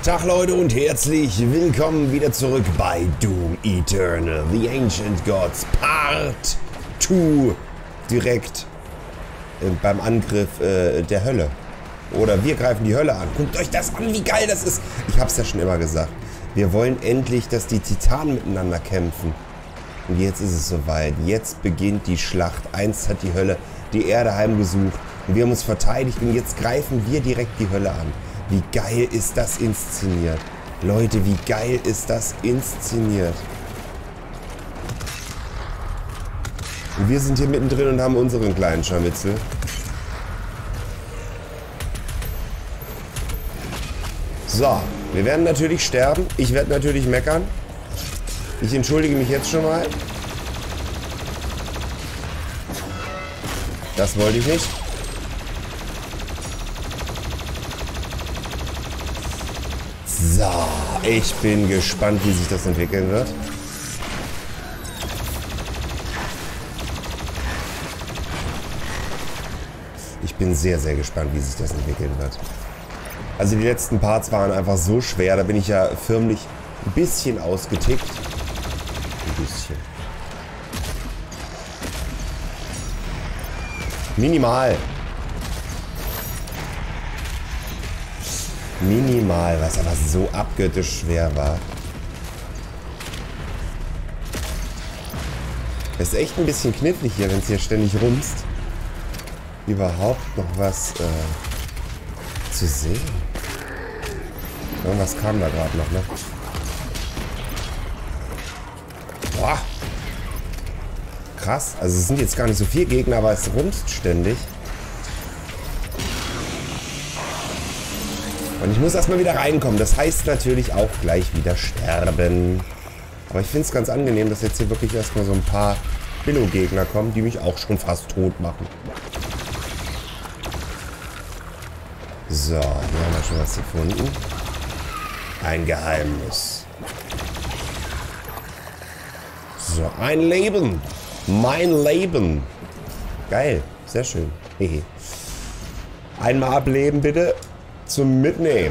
Tag Leute und herzlich willkommen wieder zurück bei Doom Eternal, The Ancient Gods Part 2, direkt beim Angriff der Hölle. Oder wir greifen die Hölle an. Guckt euch das an, wie geil das ist. Ich hab's ja schon immer gesagt. Wir wollen endlich, dass die Titanen miteinander kämpfen. Und jetzt ist es soweit. Jetzt beginnt die Schlacht. Einst hat die Hölle die Erde heimgesucht. Und wir haben uns verteidigt und jetzt greifen wir direkt die Hölle an. Wie geil ist das inszeniert? Leute, wie geil ist das inszeniert? Und wir sind hier mittendrin und haben unseren kleinen Scharmützel. So, wir werden natürlich sterben. Ich werde natürlich meckern. Ich entschuldige mich jetzt schon mal. Das wollte ich nicht. So, ich bin gespannt, wie sich das entwickeln wird. Ich bin sehr, sehr gespannt, wie sich das entwickeln wird. Also die letzten Parts waren einfach so schwer, da bin ich ja förmlich ein bisschen ausgetickt. Ein bisschen. Minimal. Minimal, was aber so abgöttisch schwer war. Es ist echt ein bisschen knifflig hier, wenn es hier ständig rumst. Überhaupt noch was zu sehen. Irgendwas kam da gerade noch, ne? Boah. Krass, also es sind jetzt gar nicht so viele Gegner, aber es rumst ständig. Und ich muss erstmal wieder reinkommen. Das heißt natürlich auch gleich wieder sterben. Aber ich finde es ganz angenehm, dass jetzt hier wirklich erstmal so ein paar Billo-Gegner kommen, die mich auch schon fast tot machen. So, hier haben wir schon was gefunden. Ein Geheimnis. So, ein Leben. Mein Leben. Geil, sehr schön. Hehe. Einmal ableben, bitte. Zum Mitnehmen.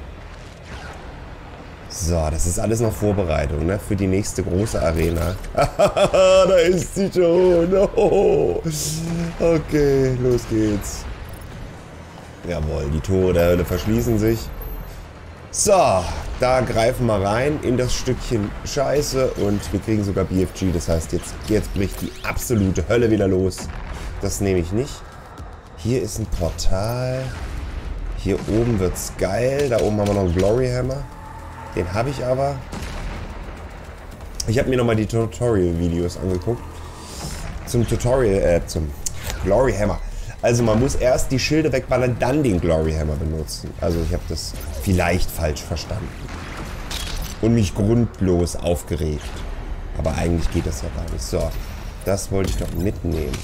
So, das ist alles noch Vorbereitung, ne? Für die nächste große Arena. Da ist sie schon. Oh. Okay, los geht's. Jawohl, die Tore der Hölle verschließen sich. So, da greifen wir rein in das Stückchen Scheiße und wir kriegen sogar BFG. Das heißt, jetzt bricht die absolute Hölle wieder los. Das nehme ich nicht. Hier ist ein Portal. Hier oben wird's geil. Da oben haben wir noch einen Glory Hammer. Den habe ich aber. Ich habe mir nochmal die Tutorial-Videos angeguckt. Zum Glory Hammer. Also man muss erst die Schilde wegballern, dann den Glory Hammer benutzen. Also ich habe das vielleicht falsch verstanden. Und mich grundlos aufgeregt. Aber eigentlich geht das ja gar nicht. So, das wollte ich doch mitnehmen.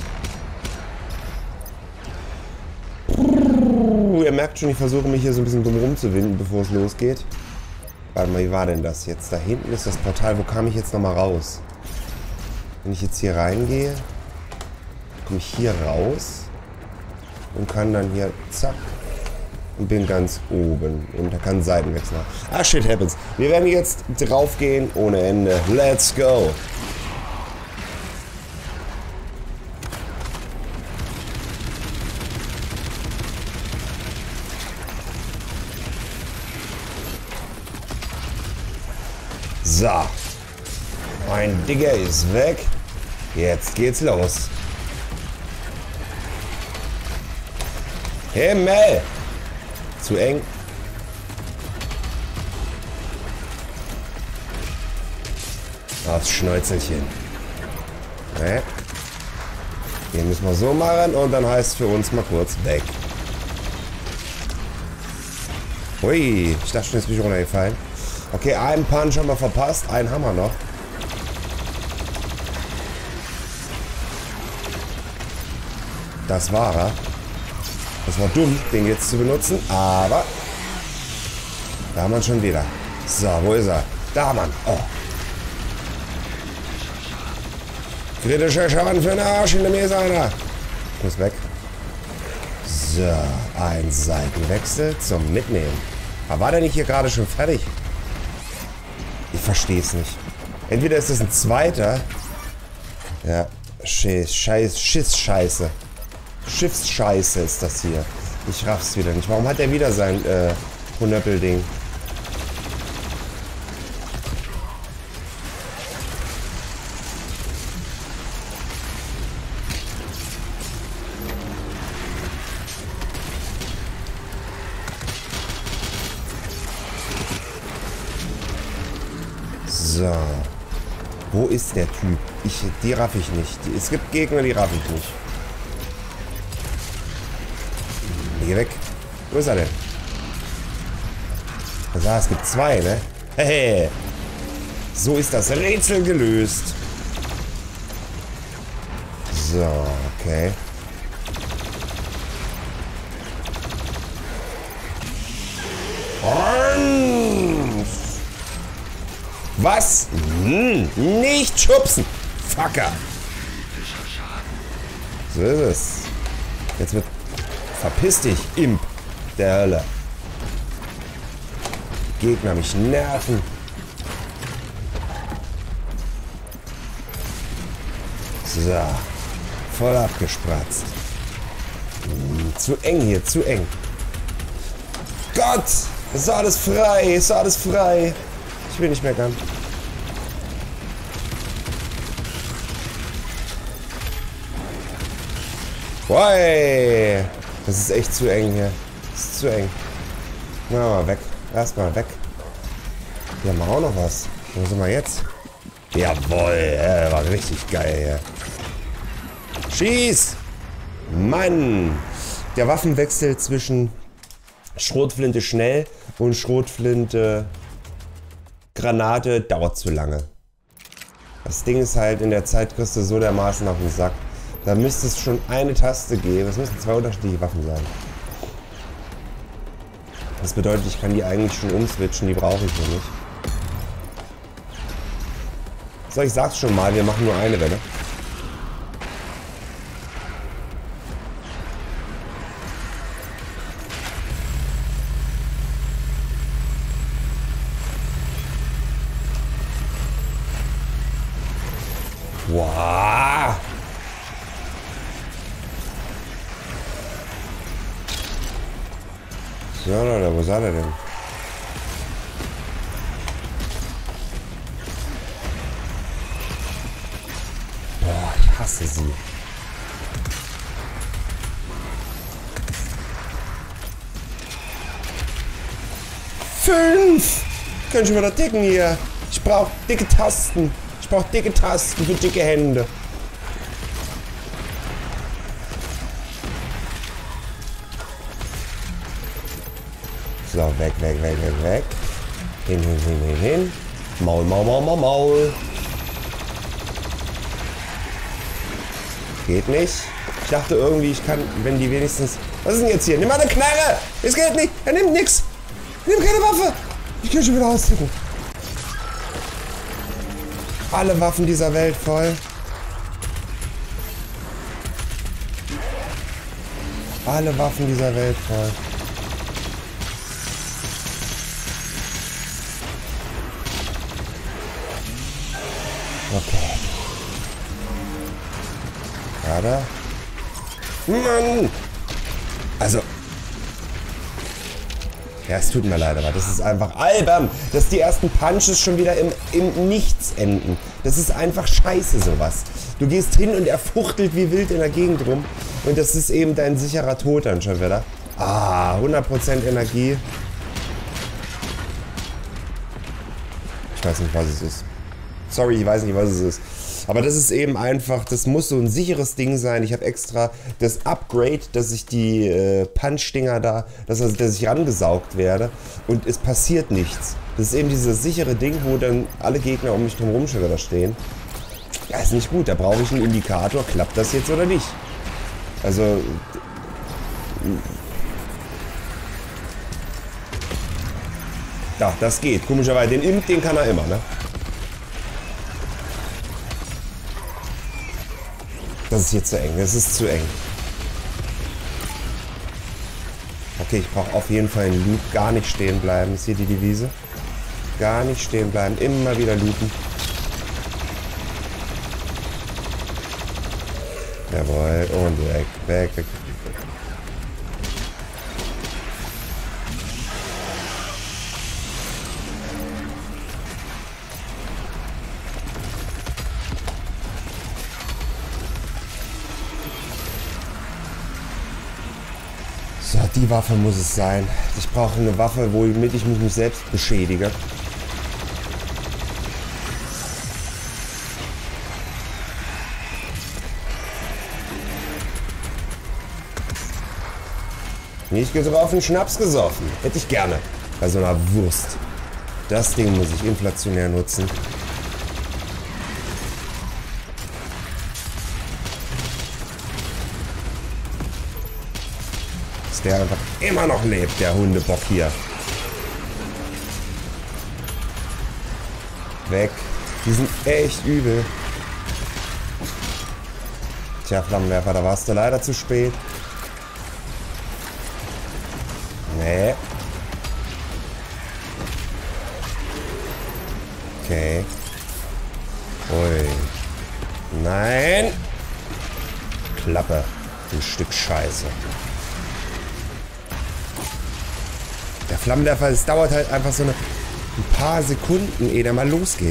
Ihr merkt schon, ich versuche mich hier so ein bisschen drum rumzuwinden, bevor es losgeht. Warte mal, wie war denn das jetzt? Da hinten ist das Portal. Wo kam ich jetzt nochmal raus? Wenn ich jetzt hier reingehe, komme ich hier raus und kann dann hier, zack, und bin ganz oben. Und da kann Seitenwechsel machen. Ah, shit happens. Wir werden jetzt drauf gehen ohne Ende. Let's go! So, mein Digger ist weg. Jetzt geht's los. Himmel! Zu eng. Aufs Schnäuzelchen. Ne? Hier müssen wir so machen und dann heißt es für uns mal kurz weg. Ui, ich dachte schon, jetzt bin ich runtergefallen. Okay, einen Punch haben wir verpasst, einen haben wir noch. Das war er. Das war dumm, den jetzt zu benutzen, aber da haben wir ihn schon wieder. So, wo ist er? Da, Mann. Oh. Kritischer Schaden für den Arsch, hinter mir ist einer. Muss weg. So, ein Seitenwechsel zum Mitnehmen. Aber war der nicht hier gerade schon fertig? Ich verstehe es nicht. Entweder ist das ein zweiter. Ja, Schiffsscheiße. Schiffsscheiße ist das hier. Ich raff's wieder nicht. Warum hat er wieder sein Hunderpel-Ding? So. Wo ist der Typ? Die raff ich nicht. Es gibt Gegner, die raff ich nicht. Geh weg. Wo ist er denn? Also, es gibt zwei, ne? Hehe. So ist das Rätsel gelöst. So, okay. Und was? Nicht schubsen. Fucker. So ist es. Jetzt wird... Verpiss dich, Imp der Hölle. Die Gegner mich nerven. So. Voll abgespratzt. Zu eng hier, zu eng. Gott! Es ist alles frei, es ist alles frei. Ich will nicht meckern. Woi! Das ist echt zu eng hier. Das ist zu eng. Na, mal weg. Erstmal weg. Hier haben wir auch noch was. Wo sind wir jetzt? Jawohl, war richtig geil hier. Schieß! Mann! Der Waffenwechsel zwischen Schrotflinte schnell und Schrotflinte Granate dauert zu lange. Das Ding ist halt, in der Zeit kriegst du so dermaßen auf den Sack. Da müsste es schon eine Taste geben. Es müssten zwei unterschiedliche Waffen sein. Das bedeutet, ich kann die eigentlich schon umswitchen. Die brauche ich hier nicht. So, ich sag's schon mal. Wir machen nur eine Welle. Wow. So, Leute, wo ist er denn? Boah, ich hasse sie. Fünf! Können schon wieder dicken hier. Ich brauche dicke Tasten. Ich brauche dicke Tasten für dicke Hände. So, weg, weg, weg, weg, weg. Hin, hin, hin, hin, hin. Maul, Maul, Maul, Maul, Maul. Geht nicht. Ich dachte irgendwie, ich kann, wenn die wenigstens... Was ist denn jetzt hier? Nimm mal eine Knarre! Es geht nicht! Er nimmt nichts! Nimm keine Waffe! Ich kann schon wieder ausdrücken. Alle Waffen dieser Welt voll. Alle Waffen dieser Welt voll. Okay. Gerade. Mann! Also. Ja, es tut mir leid, aber das ist einfach albern, dass die ersten Punches schon wieder im Nichts enden. Das ist einfach scheiße, sowas. Du gehst hin und er fuchtelt wie wild in der Gegend rum. Und das ist eben dein sicherer Tod dann schon wieder. Ah, 100% Energie. Ich weiß nicht, was es ist. Sorry, ich weiß nicht, was es ist. Aber das ist eben einfach, das muss so ein sicheres Ding sein. Ich habe extra das Upgrade, dass ich die Punch-Dinger da, dass ich rangesaugt werde und es passiert nichts. Das ist eben dieses sichere Ding, wo dann alle Gegner um mich drumherum schon wieder stehen. Ja, ist nicht gut. Da brauche ich einen Indikator. Klappt das jetzt oder nicht? Also... Ja, das geht. Komischerweise, den Imp, den kann er immer, ne? Das ist hier zu eng. Das ist zu eng. Okay, ich brauche auf jeden Fall einen Loop. Gar nicht stehen bleiben. Ist hier die Devise? Gar nicht stehen bleiben. Immer wieder loopen. Jawohl. Und weg, weg, weg. So, die Waffe muss es sein. Ich brauche eine Waffe, womit ich mich nicht selbst beschädige. Nicht getroffen, Schnaps gesoffen. Hätte ich gerne. Bei so einer Wurst. Das Ding muss ich inflationär nutzen. Dass der einfach immer noch lebt, der Hundebock hier. Weg. Die sind echt übel. Tja, Flammenwerfer, da warst du leider zu spät. Nee. Okay. Ui. Nein. Klappe. Ein Stück Scheiße. Der Flammenwerfer, es dauert halt einfach so ein paar Sekunden, ehe der mal losgeht.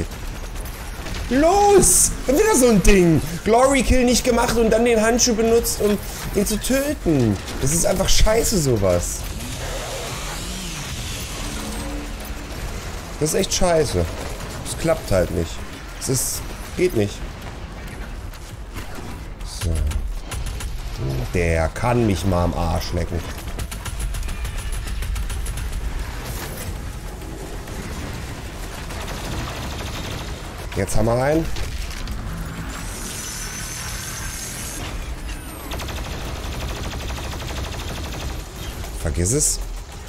Los! Wieder so ein Ding. Glory Kill nicht gemacht und dann den Handschuh benutzt, um ihn zu töten. Das ist einfach scheiße, sowas. Das ist echt scheiße. Das klappt halt nicht. Es ist... geht nicht. So. Der kann mich mal am Arsch lecken. Jetzt haben wir einen. Vergiss es.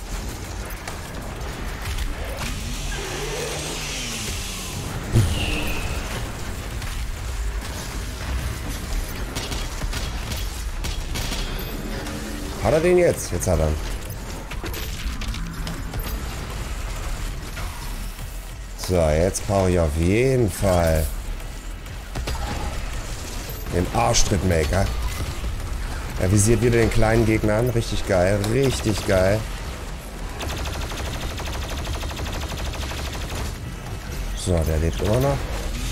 Hat er den jetzt? Jetzt hat er ihn. So, jetzt brauche ich auf jeden Fall den Arschtrittmaker. Er visiert wieder den kleinen Gegner an. Richtig geil, richtig geil. So, der lebt immer noch.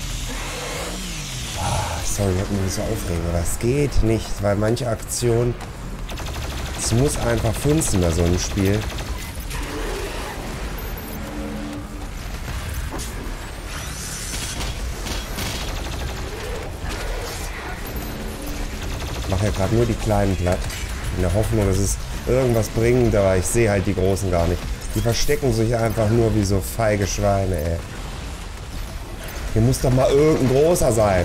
Sorry, ich hab mich so aufregen, aber es geht nicht, weil manche Aktionen... Es muss einfach funzen bei so einem Spiel. Ich mache ja gerade nur die kleinen platt. In der Hoffnung, dass es irgendwas bringt, aber ich sehe halt die großen gar nicht. Die verstecken sich einfach nur wie so feige Schweine, ey. Hier muss doch mal irgendein großer sein.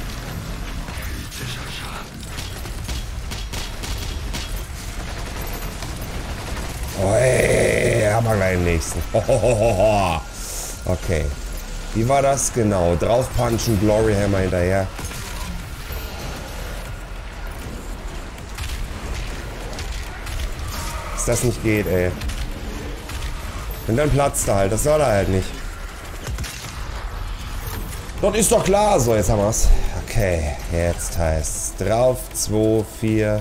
Oh, ey, haben wir gleich den nächsten. Okay. Wie war das genau? Draufpunchen, Glory Hammer hinterher. Dass das nicht geht, ey. Und dann platzt er halt. Das soll er halt nicht. Das ist doch klar. So, jetzt haben wir's. Okay, jetzt heißt's drauf. 2, 4.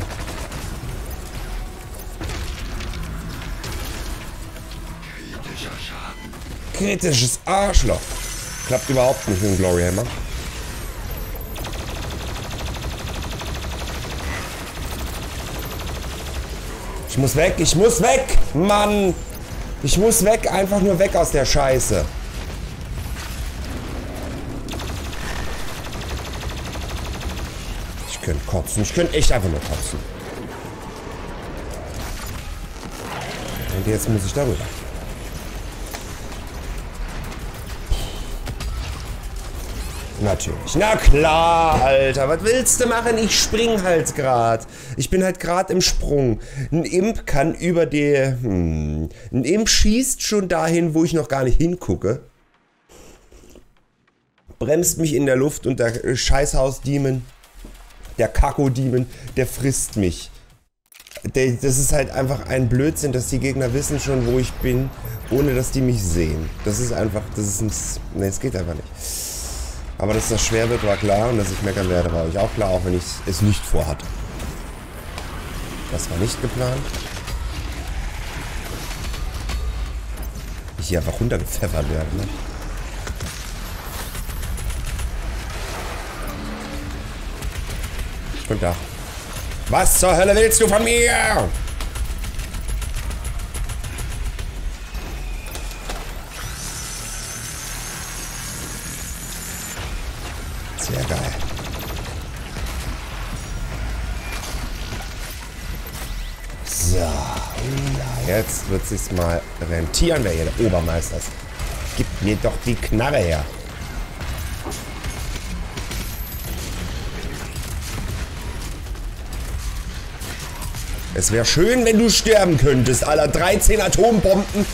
Kritisches Arschloch. Klappt überhaupt nicht mit dem Glory Hammer. Ich muss weg, ich muss weg! Mann! Ich muss weg, einfach nur weg aus der Scheiße. Ich könnte kotzen, ich könnte echt einfach nur kotzen. Und jetzt muss ich darüber. Natürlich. Na klar, Alter. Was willst du machen? Ich spring halt grad. Ich bin halt grad im Sprung. Ein Imp kann über die... Ein Imp schießt schon dahin, wo ich noch gar nicht hingucke. Bremst mich in der Luft und der Scheißhaus-Demon, der Kako-Demon, der frisst mich. Das ist halt einfach ein Blödsinn, dass die Gegner wissen schon, wo ich bin, ohne dass die mich sehen. Das ist einfach, das ist ein... Ne, es geht einfach nicht. Aber dass das schwer wird, war klar. Und dass ich meckern werde, war euch auch klar, auch wenn ich es nicht vorhatte. Das war nicht geplant. Ich hier einfach runtergepfeffert werde, ne? Guten Tag. Was zur Hölle willst du von mir? Sehr geil. So, ja, jetzt wird sich's mal rentieren, wer hier der Obermeister ist. Gib mir doch die Knarre her. Es wäre schön, wenn du sterben könntest, aller 13 Atombomben.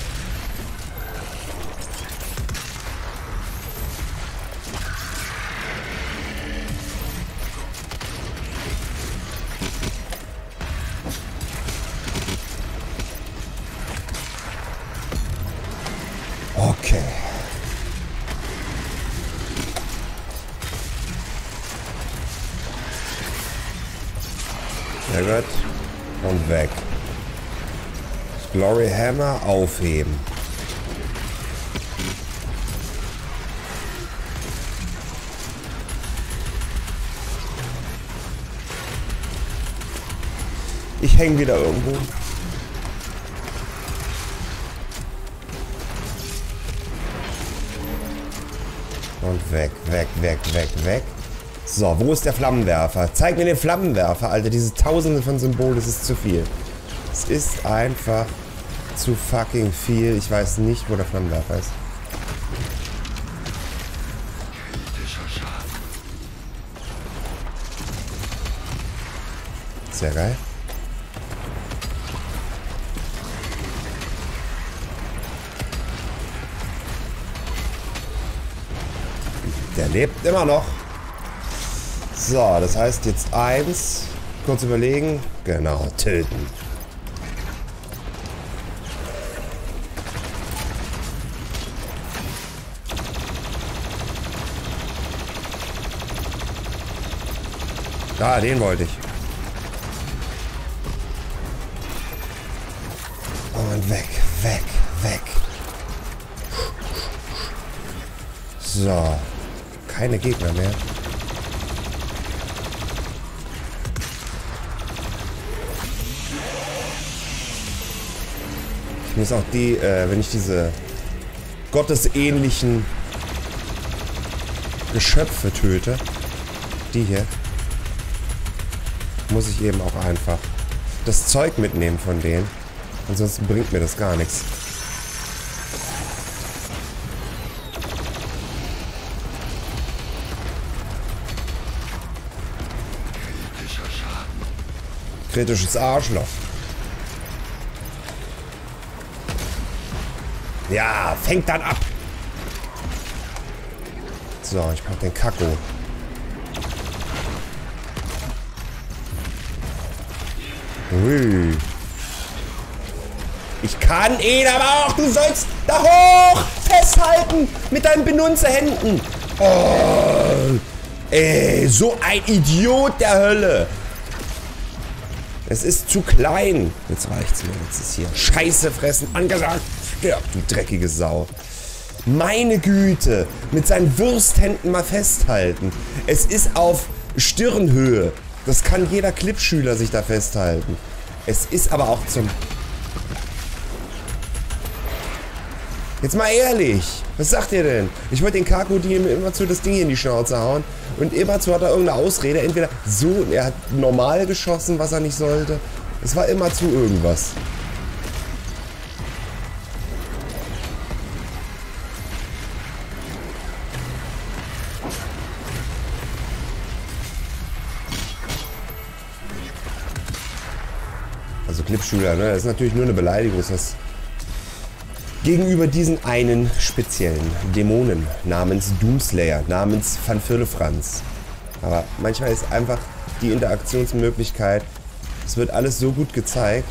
Okay. Sehr gut. Und weg. Glory Hammer aufheben. Ich hänge wieder irgendwo. Und weg, weg, weg, weg, weg. So, wo ist der Flammenwerfer? Zeig mir den Flammenwerfer, Alter. Diese Tausende von Symbolen, das ist zu viel. Es ist einfach zu fucking viel. Ich weiß nicht, wo der Flammenwerfer ist. Sehr geil. Der lebt immer noch. So, das heißt jetzt 1. Kurz überlegen. Genau, töten. Da, den wollte ich. Und weg, weg, weg. So. Keine Gegner mehr. Ich muss auch die, wenn ich diese gottesähnlichen Geschöpfe töte, die hier, muss ich eben auch einfach das Zeug mitnehmen von denen. Ansonsten bringt mir das gar nichts. Kritisches Arschloch. Ja, fängt dann ab. So, ich brauche den Kakko. Ui. Ich kann ihn, aber auch du sollst da hoch festhalten mit deinen Benutzerhänden. Oh, ey, so ein Idiot der Hölle. Es ist zu klein. Jetzt reicht's mir. Jetzt ist hier Scheiße fressen angesagt. Stirb, du dreckige Sau. Meine Güte. Mit seinen Würsthänden mal festhalten. Es ist auf Stirnhöhe. Das kann jeder Clipschüler sich da festhalten. Es ist aber auch zum... Jetzt mal ehrlich. Was sagt ihr denn? Ich wollte den Krokodil immerzu das Ding hier in die Schnauze hauen. Und immerzu hat er irgendeine Ausrede. Entweder so, er hat normal geschossen, was er nicht sollte. Es war immerzu irgendwas. Also Clipschüler, ne? Das ist natürlich nur eine Beleidigung. Das gegenüber diesen einen speziellen Dämonen namens Doomslayer, namens Van Firlefranz. Aber manchmal ist einfach die Interaktionsmöglichkeit Es wird alles so gut gezeigt.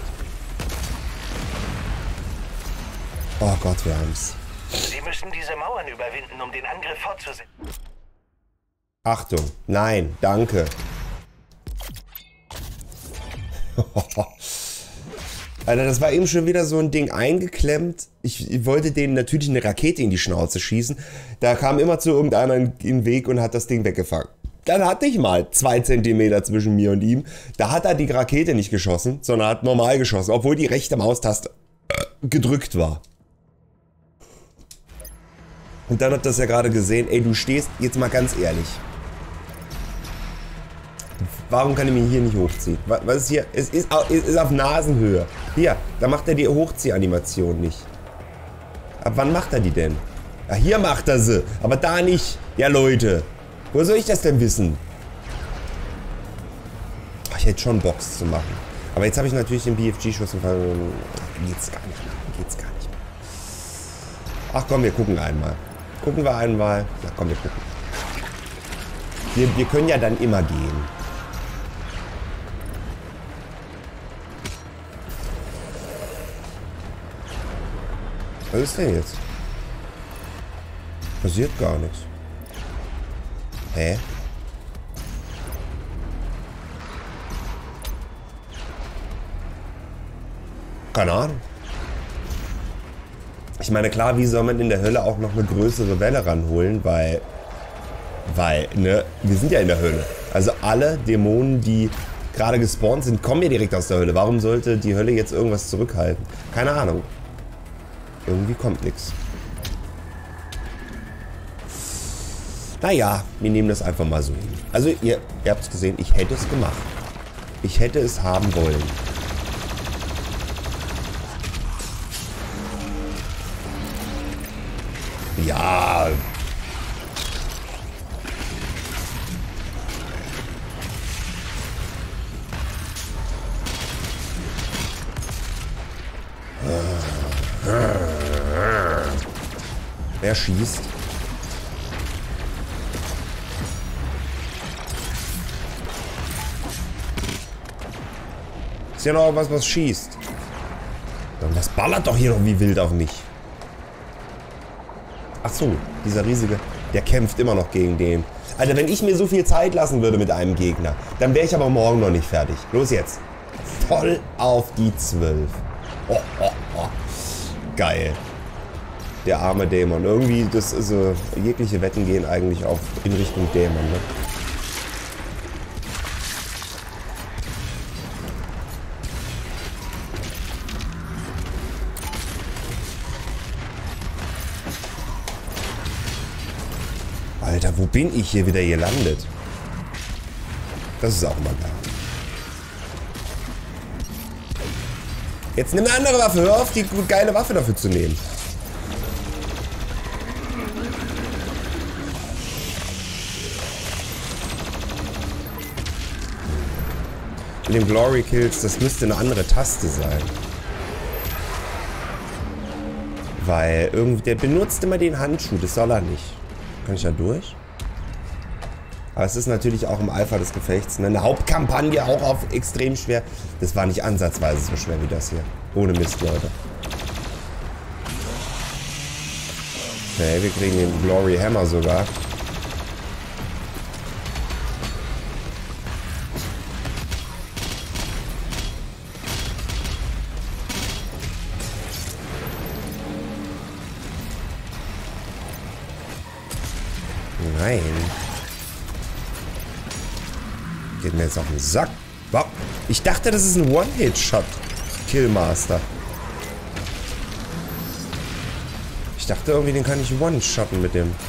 Oh Gott, wir haben's. Sie müssen diese Mauern überwinden, um den Angriff fortzusetzen. Achtung. Nein, danke. Alter, das war eben schon wieder so ein Ding eingeklemmt. Ich wollte denen natürlich eine Rakete in die Schnauze schießen. Da kam immer zu irgendeiner in den Weg und hat das Ding weggefangen. Dann hatte ich mal 2 Zentimeter zwischen mir und ihm. Da hat er die Rakete nicht geschossen, sondern hat normal geschossen, obwohl die rechte Maustaste gedrückt war. Und dann hat das ja gerade gesehen, ey, du stehst, jetzt mal ganz ehrlich. Warum kann ich mich hier nicht hochziehen? Was ist hier? Es ist auf Nasenhöhe. Hier, da macht er die Hochziehanimation nicht. Ab wann macht er die denn? Ja, hier macht er sie, aber da nicht. Ja, Leute, wo soll ich das denn wissen? Ach, ich hätte schon Box zu machen. Aber jetzt habe ich natürlich den BFG-Schuss gefallen. Geht's gar nicht mehr. Geht's gar nicht mehr. Ach komm, wir gucken einmal. Gucken wir einmal. Na komm, wir gucken. Wir können ja dann immer gehen. Was ist denn jetzt? Passiert gar nichts. Hä? Keine Ahnung. Ich meine, klar, wie soll man in der Hölle auch noch eine größere Welle ranholen, weil, ne, wir sind ja in der Hölle. Also alle Dämonen, die gerade gespawnt sind, kommen ja direkt aus der Hölle. Warum sollte die Hölle jetzt irgendwas zurückhalten? Keine Ahnung. Irgendwie kommt nichts. Naja, wir nehmen das einfach mal so hin. Also ihr habt es gesehen, ich hätte es gemacht. Ich hätte es haben wollen. Ja. Wer schießt? Ist ja noch was schießt. Und das ballert doch hier noch wie wild auf mich. Ach so, dieser riesige, der kämpft immer noch gegen den. Alter, wenn ich mir so viel Zeit lassen würde mit einem Gegner, dann wäre ich aber morgen noch nicht fertig. Los jetzt. Voll auf die 12. Oh, oh, oh. Geil. Der arme Dämon. Irgendwie, das ist so, jegliche Wetten gehen eigentlich auch in Richtung Dämon, ne? Alter, wo bin ich hier wieder gelandet? Das ist auch mal geil. Jetzt nimm eine andere Waffe. Hör auf, die geile Waffe dafür zu nehmen. In den Glory Kills, das müsste eine andere Taste sein. Weil irgendwie, der benutzt immer den Handschuh, das soll er nicht. Kann ich da durch? Aber es ist natürlich auch im Alpha des Gefechts, ne? Eine Hauptkampagne auch auf extrem schwer. Das war nicht ansatzweise so schwer wie das hier. Ohne Mist, Leute. Okay, wir kriegen den Glory Hammer sogar. Nein. Geht mir jetzt auf den Sack. Wow. Ich dachte, das ist ein One-Hit-Shot. Killmaster. Ich dachte irgendwie, den kann ich One-Shotten mit dem.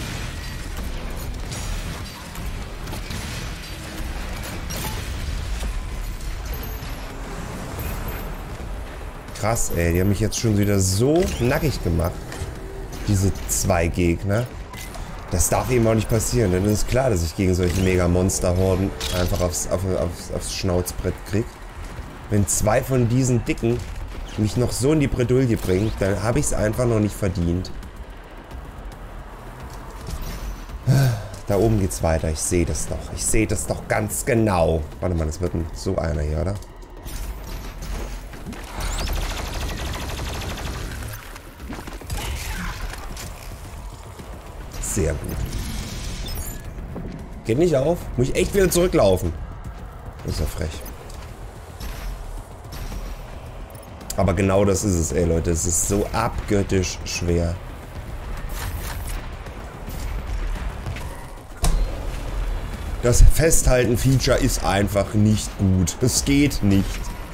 Krass, ey. Die haben mich jetzt schon wieder so nackig gemacht. Diese 2 Gegner. Das darf eben auch nicht passieren, denn es ist klar, dass ich gegen solche Mega-Monster-Horden einfach aufs Schnauzbrett krieg. Wenn 2 von diesen Dicken mich noch so in die Bredouille bringen, dann habe ich es einfach noch nicht verdient. Da oben geht's weiter, ich sehe das doch. Ich sehe das doch ganz genau. Warte mal, das wird so einer hier, oder? Sehr gut. Geht nicht auf. Muss ich echt wieder zurücklaufen. Das ist ja frech. Aber genau das ist es, ey Leute. Es ist so abgöttisch schwer. Das Festhalten-Feature ist einfach nicht gut. Es geht nicht.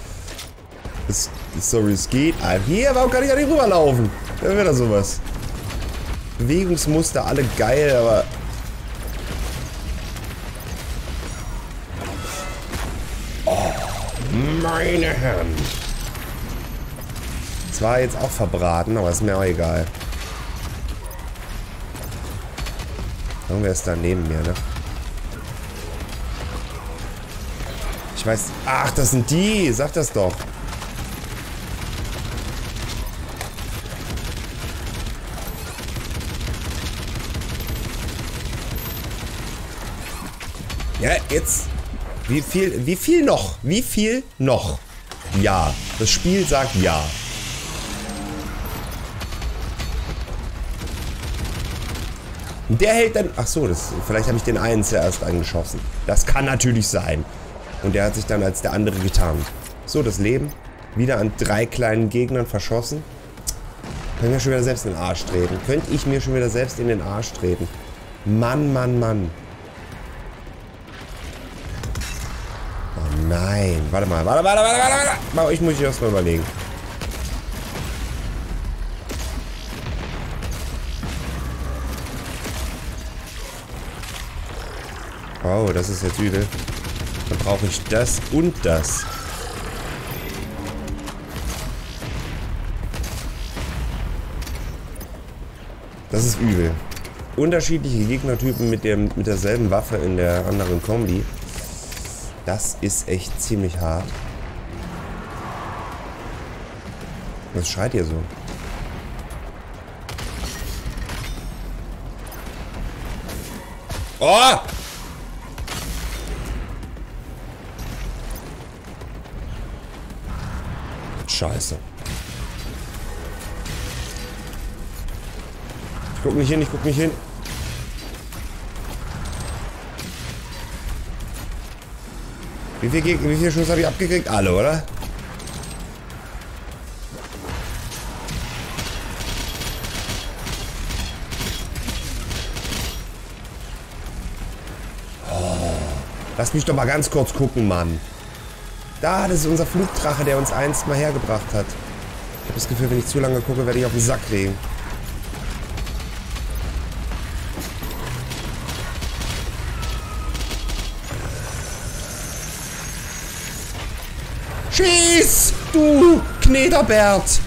Sorry, es geht einfach. Hier, warum kann ich ja nicht rüberlaufen? Da wäre da sowas. Bewegungsmuster, alle geil, aber... Oh, meine Herren. Zwar jetzt auch verbraten, aber ist mir auch egal. Irgendwer ist da neben mir, ne? Ich weiß... Ach, das sind die! Sag das doch! Ja, jetzt... Wie viel noch? Wie viel noch? Ja. Das Spiel sagt ja. Und der hält dann... Ach so, vielleicht habe ich den einen zuerst angeschossen. Das kann natürlich sein. Und der hat sich dann als der andere getarnt. So, das Leben. Wieder an 3 kleinen Gegnern verschossen. Können wir schon wieder selbst in den Arsch treten. Könnte ich mir schon wieder selbst in den Arsch treten. Mann, Mann, Mann. Oh nein. Warte mal. Warte. Ich muss mich erst mal überlegen. Oh, das ist jetzt übel. Dann brauche ich das und das. Das ist übel. Unterschiedliche Gegnertypen mit derselben Waffe in der anderen Kombi. Das ist echt ziemlich hart. Was schreit ihr so? Oh! Scheiße. Ich guck nicht hin, ich guck nicht hin. Wie viel Schuss habe ich abgekriegt? Alle, oder? Oh, lass mich doch mal ganz kurz gucken, Mann. Da, das ist unser Flugdrache, der uns einst mal hergebracht hat. Ich habe das Gefühl, wenn ich zu lange gucke, werde ich auf den Sack kriegen. Schieß, du Knederbert!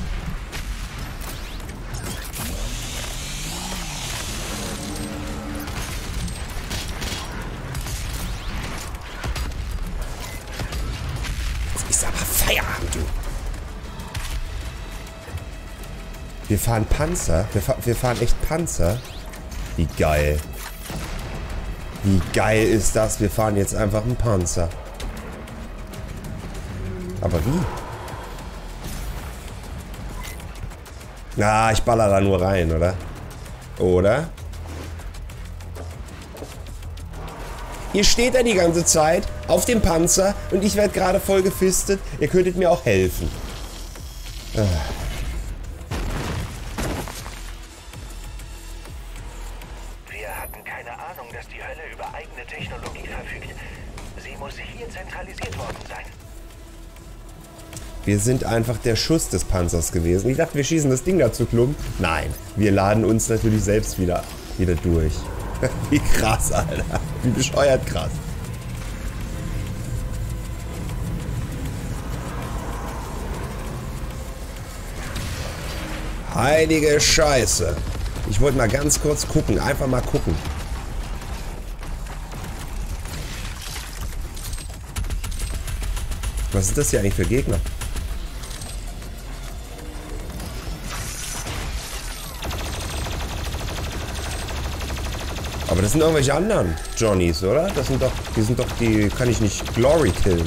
Ist aber Feierabend, du. Wir fahren Panzer. Wir fahren echt Panzer. Wie geil. Wie geil ist das? Wir fahren jetzt einfach einen Panzer. Aber wie? Na, ich baller da nur rein, oder? Oder? Hier steht er die ganze Zeit auf dem Panzer und ich werde gerade voll gefistet. Ihr könntet mir auch helfen. Wir hatten keine Ahnung, dass die Hölle über eigene Technologie verfügt. Sie muss hier zentralisiert worden sein. Wir sind einfach der Schuss des Panzers gewesen. Ich dachte, wir schießen das Ding da zu Klump. Nein, wir laden uns natürlich selbst wieder durch. Wie krass, Alter. Wie bescheuert krass. Heilige Scheiße. Ich wollte mal ganz kurz gucken. Einfach mal gucken. Was ist das hier eigentlich für Gegner? Aber das sind irgendwelche anderen Johnnies, oder? Die kann ich nicht Glory killen.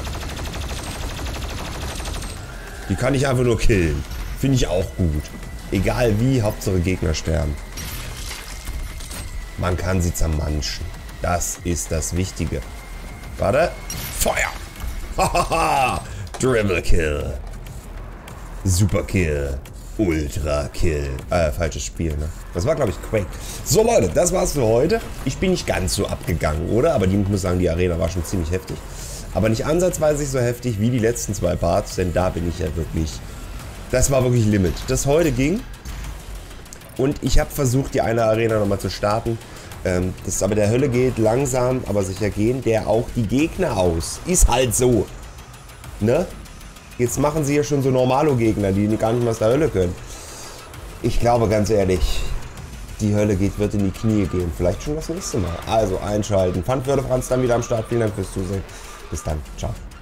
Die kann ich einfach nur killen. Finde ich auch gut. Egal wie, Hauptsache Gegner sterben. Man kann sie zermanschen. Das ist das Wichtige. Warte. Feuer! Hahaha! Dribble Kill. Super Kill. Ultra Kill. Falsches Spiel, ne? Das war, glaube ich, Quake. So, Leute, das war's für heute. Ich bin nicht ganz so abgegangen, oder? Aber ich muss sagen, die Arena war schon ziemlich heftig. Aber nicht ansatzweise so heftig wie die letzten 2 Parts, denn da bin ich ja wirklich... Das war wirklich Limit. Das heute ging. Und ich habe versucht, die eine Arena nochmal zu starten. Das aber der Hölle geht langsam, aber sicher gehen. Der auch die Gegner aus. Ist halt so. Ne? Jetzt machen sie ja schon so Normalo-Gegner, die gar nicht mehr aus der Hölle können. Ich glaube, ganz ehrlich, die Hölle wird in die Knie gehen. Vielleicht schon das nächste Mal. Also einschalten. Pfandwürde Franz dann wieder am Start. Vielen Dank fürs Zusehen. Bis dann. Ciao.